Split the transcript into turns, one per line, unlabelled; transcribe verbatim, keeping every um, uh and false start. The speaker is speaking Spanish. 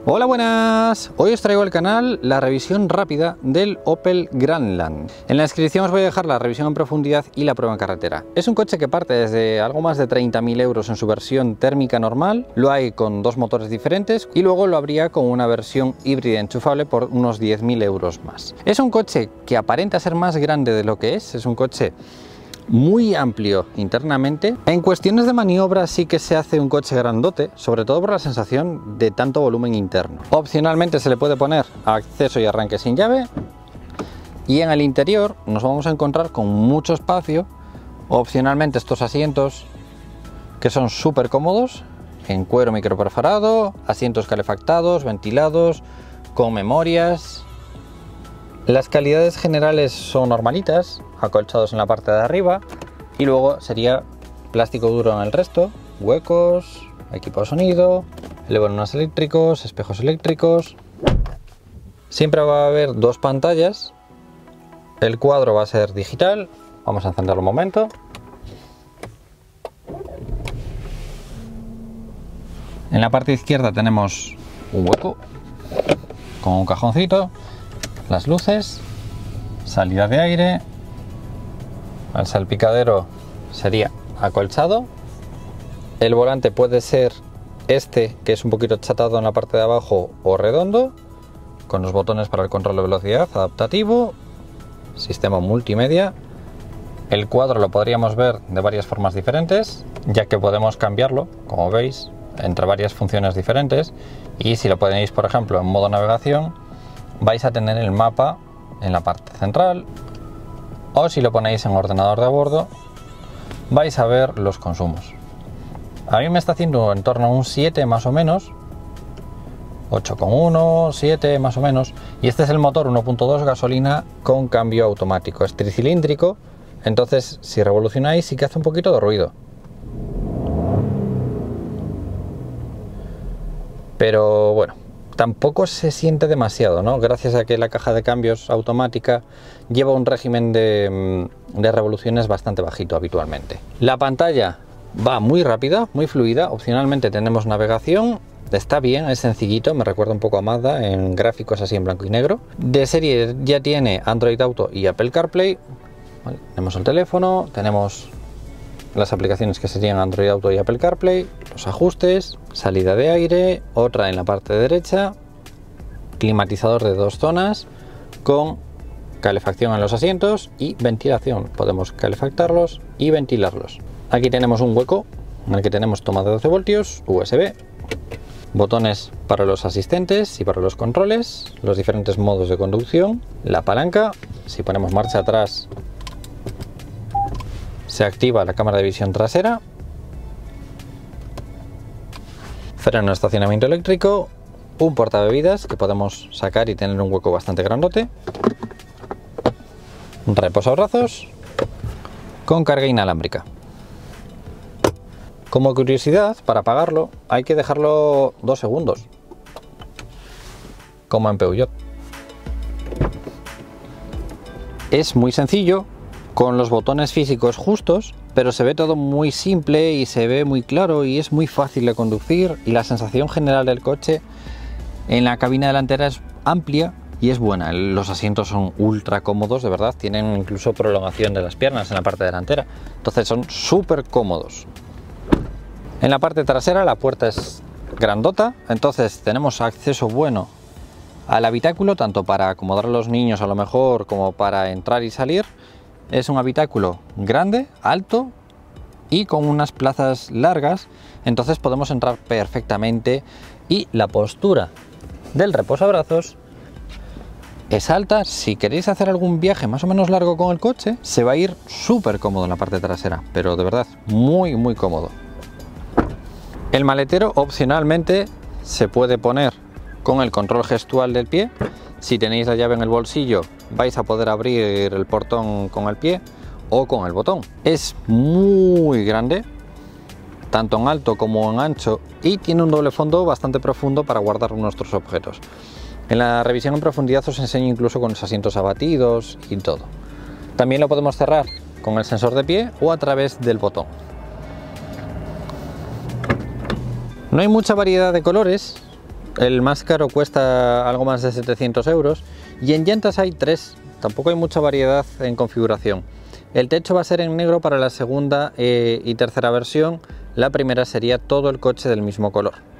Hola, buenas. Hoy os traigo al canal la revisión rápida del Opel Grandland. En la descripción os voy a dejar la revisión en profundidad y la prueba en carretera. Es un coche que parte desde algo más de treinta mil euros en su versión térmica normal, lo hay con dos motores diferentes y luego lo habría con una versión híbrida enchufable por unos diez mil euros más. Es un coche que aparenta ser más grande de lo que es, es un coche muy amplio internamente. En cuestiones de maniobra sí que se hace un coche grandote, sobre todo por la sensación de tanto volumen interno. Opcionalmente se le puede poner acceso y arranque sin llave, y en el interior nos vamos a encontrar con mucho espacio. Opcionalmente estos asientos que son súper cómodos, en cuero microperforado, asientos calefactados, ventilados, con memorias. Las calidades generales son normalitas, acolchados en la parte de arriba, y luego sería plástico duro en el resto, huecos, equipo de sonido, elevadoras eléctricos, espejos eléctricos. Siempre va a haber dos pantallas, el cuadro va a ser digital. Vamos a encenderlo un momento. En la parte izquierda tenemos un hueco con un cajoncito, las luces, salida de aire. El salpicadero sería acolchado. El volante puede ser este, que es un poquito achatado en la parte de abajo, o redondo, con los botones para el control de velocidad adaptativo, sistema multimedia. El cuadro lo podríamos ver de varias formas diferentes, ya que podemos cambiarlo, como veis, entre varias funciones diferentes. Y si lo ponéis, por ejemplo, en modo navegación, vais a tener el mapa en la parte central, o si lo ponéis en ordenador de a bordo, vais a ver los consumos. A mí me está haciendo en torno a un siete más o menos, ocho coma uno, siete más o menos, y este es el motor uno punto dos gasolina con cambio automático, es tricilíndrico, entonces si revolucionáis sí que hace un poquito de ruido. Pero bueno, tampoco se siente demasiado, ¿no? Gracias a que la caja de cambios automática lleva un régimen de, de revoluciones bastante bajito habitualmente. La pantalla va muy rápida, muy fluida. Opcionalmente tenemos navegación. Está bien, es sencillito, me recuerda un poco a Mazda en gráficos así en blanco y negro. De serie ya tiene Android Auto y Apple CarPlay. Vale, tenemos el teléfono, tenemos las aplicaciones que serían Android Auto y Apple CarPlay, los ajustes, salida de aire, otra en la parte derecha, climatizador de dos zonas con calefacción en los asientos y ventilación. Podemos calefactarlos y ventilarlos. Aquí tenemos un hueco en el que tenemos toma de doce voltios, U S B, botones para los asistentes y para los controles, los diferentes modos de conducción, la palanca. Si ponemos marcha atrás se activa la cámara de visión trasera, freno de estacionamiento eléctrico, un portabebidas que podemos sacar y tener un hueco bastante grandote, un reposabrazos con carga inalámbrica. Como curiosidad, para apagarlo hay que dejarlo dos segundos, como en Peugeot. Es muy sencillo, con los botones físicos justos, pero se ve todo muy simple y se ve muy claro y es muy fácil de conducir, y la sensación general del coche en la cabina delantera es amplia y es buena. Los asientos son ultra cómodos, de verdad, tienen incluso prolongación de las piernas en la parte delantera, entonces son súper cómodos. En la parte trasera la puerta es grandota, entonces tenemos acceso bueno al habitáculo, tanto para acomodar a los niños a lo mejor como para entrar y salir. Es un habitáculo grande, alto y con unas plazas largas, entonces podemos entrar perfectamente, y la postura del reposabrazos es alta. Si queréis hacer algún viaje más o menos largo con el coche, se va a ir súper cómodo en la parte trasera, pero de verdad muy muy cómodo. El maletero opcionalmente se puede poner con el control gestual del pie. Si tenéis la llave en el bolsillo vais a poder abrir el portón con el pie o con el botón. Es muy grande, tanto en alto como en ancho, y tiene un doble fondo bastante profundo para guardar nuestros objetos. En la revisión en profundidad os enseño incluso con los asientos abatidos y todo. También lo podemos cerrar con el sensor de pie o a través del botón. No hay mucha variedad de colores, El más caro cuesta algo más de setecientos euros y en llantas hay tres, tampoco hay mucha variedad en configuración. El techo va a ser en negro para la segunda eh, y tercera versión, la primera sería todo el coche del mismo color.